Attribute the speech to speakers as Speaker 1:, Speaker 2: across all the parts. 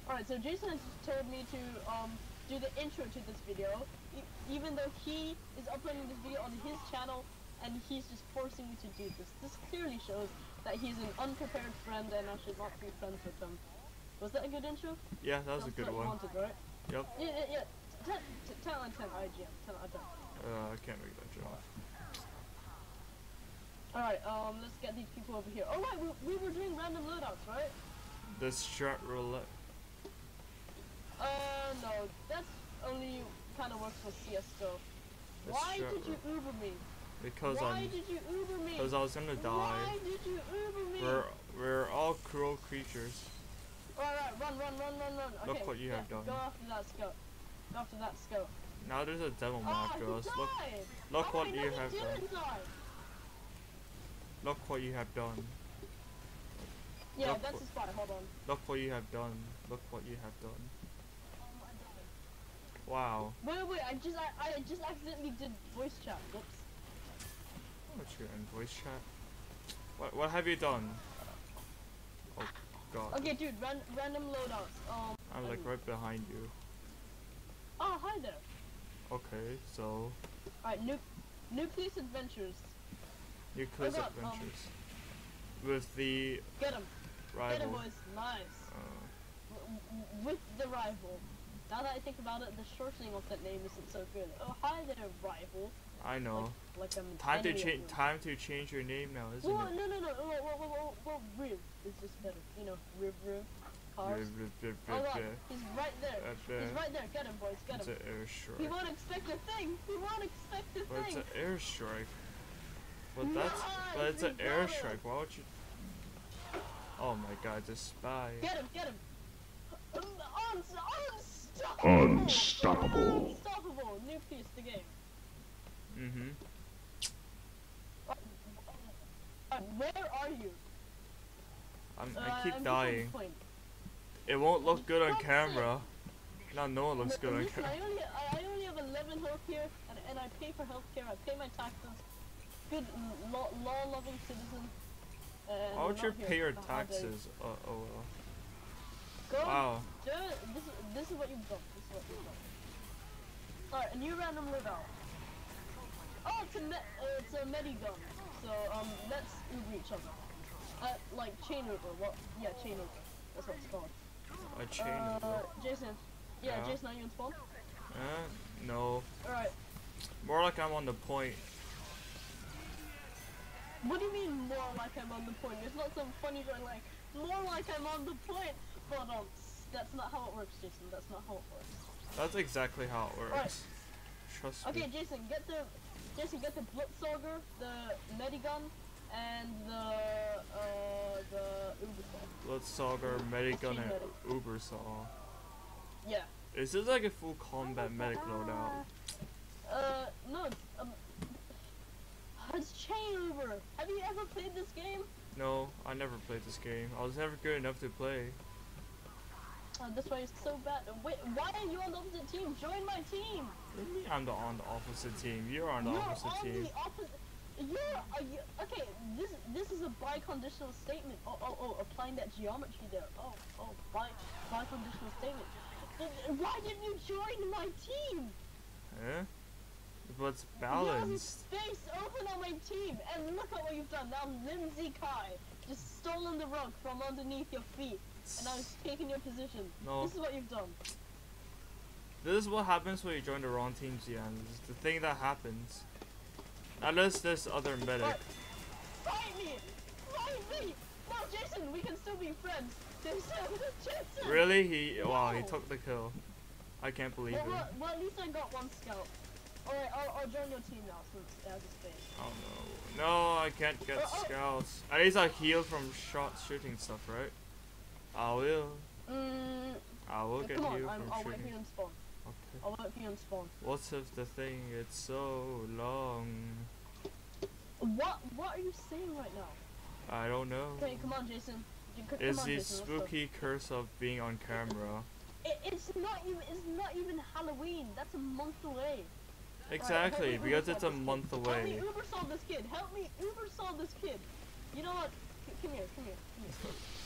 Speaker 1: Alright, so Jason has told me to do the intro to this video, even though he is uploading this video on his channel, and he's just forcing me to do this. This clearly shows that he's an unprepared friend, and I should not be friends with him. Was that a good intro?
Speaker 2: Yeah, that was a good one.
Speaker 1: Wanted, right?
Speaker 2: Yep.
Speaker 1: Yeah. 10 out of 10 IGN. 10 out of 10.
Speaker 2: I can't make that joke.
Speaker 1: Alright, let's get these people over here. Oh right, we were doing random loadouts, right?
Speaker 2: The strat roulette.
Speaker 1: No, that's only kind of works for CS:GO. Why did you Uber me?
Speaker 2: Because
Speaker 1: Why did you Uber me?
Speaker 2: Because I was gonna die.
Speaker 1: Why did you Uber me?
Speaker 2: We're all cruel creatures.
Speaker 1: Alright, run. Okay,
Speaker 2: Look what you have done.
Speaker 1: Go after that scout. Go after that scout.
Speaker 2: Now there's a devil map, girls. Look what you have done. Look what you have done.
Speaker 1: Yeah, that's his spot. Hold on.
Speaker 2: Look what you have done. Look what you have done. Wow.
Speaker 1: Wait, I just accidentally did voice chat. Whoops.
Speaker 2: What you in voice chat? What have you done? Oh god.
Speaker 1: Okay, dude, random loadouts.
Speaker 2: I'm like right behind you.
Speaker 1: Oh, hi there.
Speaker 2: Okay, so.
Speaker 1: Alright, Nucleus Adventures.
Speaker 2: Nucleus Adventures. With the.
Speaker 1: Get him.
Speaker 2: Rival.
Speaker 1: Get him, boys. Nice. With the rival. Now that I think about it, the shortening of that name isn't so good. Oh, hi there, rival.
Speaker 2: I know.
Speaker 1: Like
Speaker 2: time to change your name now, isn't it?
Speaker 1: No. Well, Riv is just better. You know, Riv. Cars. Oh god, he's right there. He's right there. Get him, boys. Get him.
Speaker 2: It's an airstrike.
Speaker 1: He won't expect a thing. He won't expect a thing.
Speaker 2: It's an airstrike. But it's an airstrike. Why would you? Oh my god, the spy.
Speaker 1: Get him. Unstoppable. Nucleus the game. Where are you?
Speaker 2: I keep dying. It won't look good on camera. No one looks good on camera.
Speaker 1: I only have 11 health here, and I pay for healthcare. I pay my taxes. Good law-loving citizen.
Speaker 2: Why would you pay your taxes? Oh well. Wow.
Speaker 1: This is what you've done. Alright, a new random loadout. Oh, it's a medigun. So let's Uber each other. Like chain Uber. What? Yeah, chain Uber. That's what it's called.
Speaker 2: A chain Uber.
Speaker 1: Jason. Yeah, Jason, are you in spawn?
Speaker 2: No.
Speaker 1: Alright.
Speaker 2: More like I'm on the point.
Speaker 1: What do you mean more like I'm on the point? It's not some funny going like, more like I'm on the point. But that's not how it works, Jason. That's not how it works.
Speaker 2: That's exactly how it works. Right. Trust me.
Speaker 1: Okay, Jason, get the Blitzauger, the Medigun, and the Ubersaw.
Speaker 2: Blitzauger, Medigun, and Ubersaw.
Speaker 1: Yeah.
Speaker 2: Is this like a full combat medic loadout?
Speaker 1: No. It's chain Uber. Have you ever played this game?
Speaker 2: No, I never played this game. I was never good enough to play.
Speaker 1: That's why it's so bad. Wait, why are you on the opposite team? Join my team!
Speaker 2: I'm on the opposite team. You're on the opposite team.
Speaker 1: Okay, this is a biconditional statement. Oh, applying that geometry there. Oh, biconditional statement. Why didn't you join my team?
Speaker 2: Eh? But it's balanced.
Speaker 1: You have space open on my team, and look at what you've done. Now Lindsay Kai just stolen the rug from underneath your feet. And I was taking your position.
Speaker 2: No.
Speaker 1: This is what you've done.
Speaker 2: This is what happens when you join the wrong team, Zian. This is the thing that happens. Unless there's other medic.
Speaker 1: Right. Fight me! No, Jason, we can still be friends. Jason!
Speaker 2: Really? Wow, he took the kill. I can't believe it.
Speaker 1: Well, at least I got one scout. Alright, I'll join your team now since it has a space.
Speaker 2: Oh no. No, I can't get scouts. At least I heal from shooting stuff, right? I will. I will get you from shooting.
Speaker 1: I'll wait for you in spawn.
Speaker 2: Okay.
Speaker 1: I'll wait for you in spawn.
Speaker 2: What's if the thing it's so long?
Speaker 1: What are you saying right now?
Speaker 2: I don't know.
Speaker 1: Okay, come on, Jason.
Speaker 2: It's the spooky curse of being on camera.
Speaker 1: It's not even Halloween. That's a month away.
Speaker 2: Exactly,
Speaker 1: right,
Speaker 2: because it's a month away.
Speaker 1: Help me Uber solve this kid. Help me Uber solve this kid. You know what? Come here.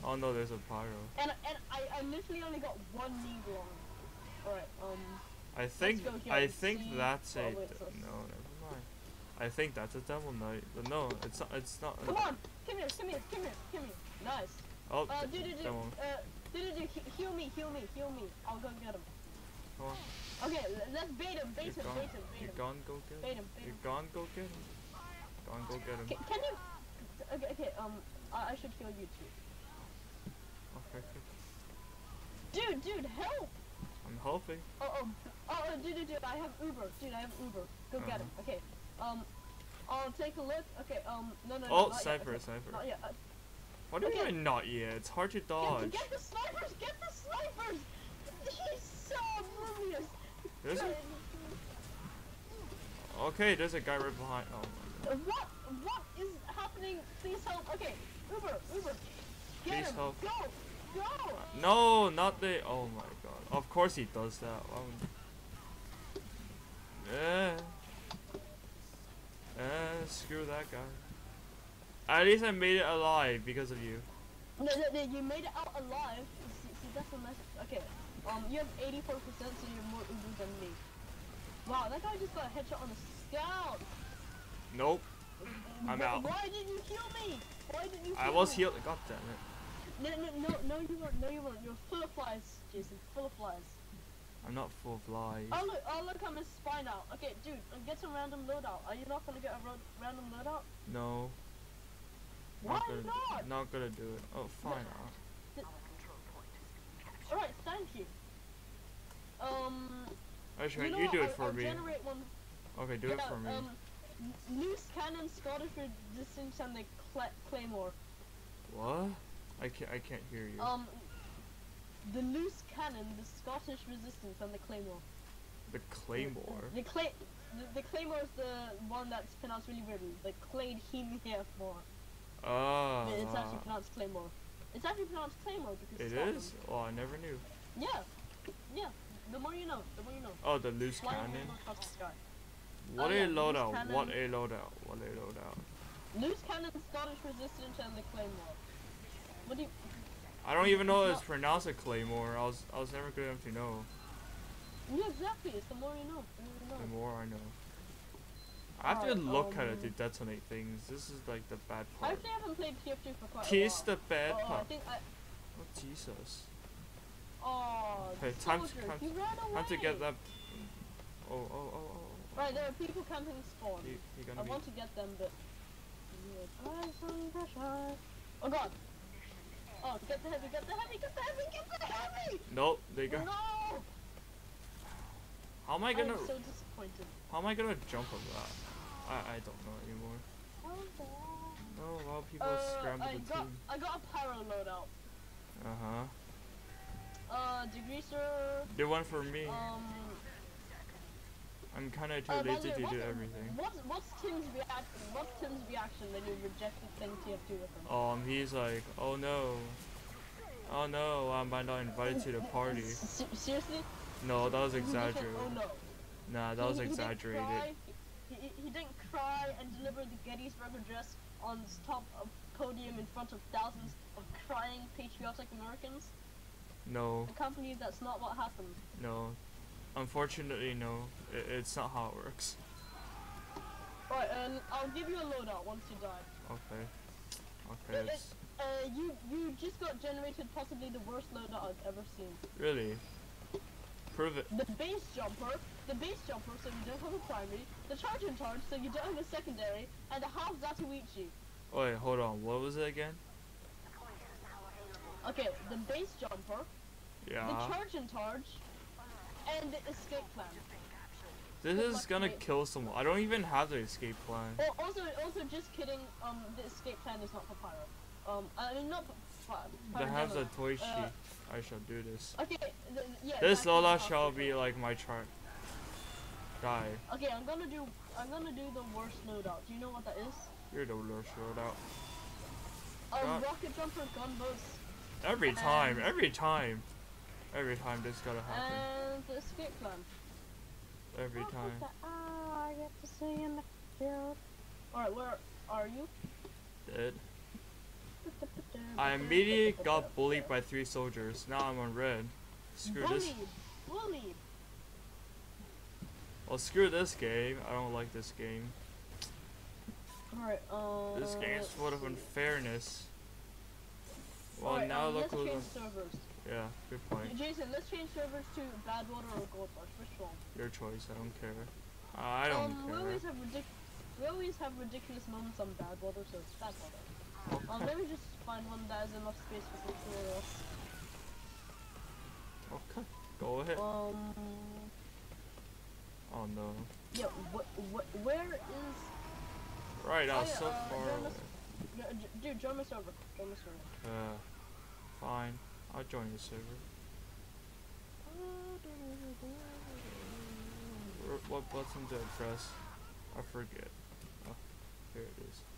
Speaker 2: Oh no, there's a pyro.
Speaker 1: And I literally only got one knee long. Alright,
Speaker 2: I think that's a
Speaker 1: wait,
Speaker 2: no, never mind. I think that's a devil knight. But no, it's not. It's not.
Speaker 1: Come on, come here. Nice.
Speaker 2: Oh,
Speaker 1: dude, heal me. I'll go get him.
Speaker 2: Come on.
Speaker 1: Okay, let's bait him.
Speaker 2: You're gone, go get him. You're gone, go get him. Gone, go get him.
Speaker 1: Can you? Okay, I should heal you too.
Speaker 2: Okay.
Speaker 1: Dude, help!
Speaker 2: I'm helping.
Speaker 1: Dude, I have Uber. Go get him. Okay, I'll take a look. Okay, no.
Speaker 2: Oh, sniper.
Speaker 1: Not yet.
Speaker 2: What do you mean not yet? It's hard to dodge.
Speaker 1: Get the snipers! He's so oblivious!
Speaker 2: There's okay, there's a guy right behind. Oh my god.
Speaker 1: What is happening? Please help. Okay, Uber. Get
Speaker 2: Please
Speaker 1: him.
Speaker 2: help.
Speaker 1: Go!
Speaker 2: No, not the. Oh my god. Of course he does that. Screw that guy. At least I made it alive because of you.
Speaker 1: No, you made it out alive. See, that's the message. Okay, you have 84%, so you're more Ubers than me. Wow, that guy just got a headshot on the scout.
Speaker 2: Nope. I'm out.
Speaker 1: Why didn't you heal me?
Speaker 2: I was healed. God damn it.
Speaker 1: No, you weren't. You're full of flies, Jason. Full of flies.
Speaker 2: I'm not full of lies.
Speaker 1: Oh look, I'm a spy now. Okay, dude, get some random loadout. Are you not gonna get a random loadout?
Speaker 2: No.
Speaker 1: Why not?
Speaker 2: Not gonna do it. Oh, fine.
Speaker 1: Alright, thank you.
Speaker 2: Actually, you do it for me.
Speaker 1: Generate one.
Speaker 2: Okay, do it for me.
Speaker 1: Loose cannon, Scottish resistance, and the claymore.
Speaker 2: What? I can't hear you.
Speaker 1: The loose cannon, the Scottish resistance, and the claymore.
Speaker 2: The claymore.
Speaker 1: The claymore is the one that's pronounced really weirdly. The claymore.
Speaker 2: Oh.
Speaker 1: But it's actually pronounced claymore. It's actually pronounced claymore because
Speaker 2: it is. Oh, I never knew.
Speaker 1: Yeah. The more you know.
Speaker 2: Oh, the loose cannon. What a loadout. What a loadout.
Speaker 1: Loose cannon, Scottish resistance, and the claymore. What do you?
Speaker 2: I don't even know it's pronounced a claymore. I was never good enough to know.
Speaker 1: Yeah, exactly. It's the more you know.
Speaker 2: The more I know. I have to look at it to detonate things. This is like the bad part.
Speaker 1: I actually haven't played TF2 for quite a while.
Speaker 2: Here's the bad part.
Speaker 1: Oh,
Speaker 2: Jesus.
Speaker 1: Oh,
Speaker 2: okay, time to get that. Oh.
Speaker 1: Right, there are people camping spawn. I want to get them, but. Oh god. Oh, get the heavy!
Speaker 2: Nope, they go.
Speaker 1: No!
Speaker 2: How am I gonna?
Speaker 1: I'm so disappointed.
Speaker 2: How am I gonna jump on that? I don't know anymore. No, a lot of people scramble the team.
Speaker 1: I got a pyro loadout. Degreaser.
Speaker 2: Do one for me. I'm kinda too lazy to do everything.
Speaker 1: What's Tim's reaction when you rejected thing TF2 with him?
Speaker 2: He's like, oh no, I'm not invited to the party.
Speaker 1: Seriously?
Speaker 2: No, that was exaggerated.
Speaker 1: Oh no.
Speaker 2: Nah, that was exaggerated.
Speaker 1: He didn't cry and deliver the Gettysburg Address on top of podium in front of thousands of crying patriotic Americans.
Speaker 2: No.
Speaker 1: Accompanied, that's not what happened.
Speaker 2: No. Unfortunately, no. It's not how it works.
Speaker 1: Alright, I'll give you a loadout once you die.
Speaker 2: Okay.
Speaker 1: You just got generated possibly the worst loadout I've ever seen.
Speaker 2: Really? Prove it.
Speaker 1: The base jumper, so you don't have a primary, the charge in charge, so you don't have a secondary, and the half Zatuichi.
Speaker 2: Wait, hold on. What was it again?
Speaker 1: Okay, the base jumper,
Speaker 2: yeah.
Speaker 1: the charge in charge, and the escape plan.
Speaker 2: This is gonna kill someone. I don't even have the escape plan.
Speaker 1: Oh, also, just kidding. The escape plan is not for pyro. I mean not for pyro.
Speaker 2: That has a toy sheet. I shall do this.
Speaker 1: Okay. Yeah.
Speaker 2: This Lola shall be like my chart. Die.
Speaker 1: Okay, I'm gonna do the worst loadout. Do you know what that is?
Speaker 2: You're the worst loadout.
Speaker 1: Rocket jumper, gunboats.
Speaker 2: Every time this gotta happen.
Speaker 1: And the escape plan.
Speaker 2: Every time.
Speaker 1: I get to see in the field. Alright, where are you?
Speaker 2: Dead. I immediately got bullied by 3 soldiers. Now I'm on red. Screw this.
Speaker 1: Bullied.
Speaker 2: Well, screw this game. I don't like this game.
Speaker 1: Alright,
Speaker 2: this game is full of unfairness. Well,
Speaker 1: right,
Speaker 2: now look
Speaker 1: let's
Speaker 2: who's
Speaker 1: change servers.
Speaker 2: Yeah, good point.
Speaker 1: Jason, let's change servers to Bad Water or Gold Rush. Which one?
Speaker 2: Your choice. I don't care. I don't care.
Speaker 1: We always have ridiculous moments on Bad Water, so it's Bad Water.
Speaker 2: Okay.
Speaker 1: Let me just find one that has enough space for everyone else.
Speaker 2: Okay, go ahead. Oh no.
Speaker 1: Yeah, where is...
Speaker 2: Right, I was so far away.
Speaker 1: Dude, join my server.
Speaker 2: Fine. I'll join the server. What button did I press? I forget. Oh, here it is.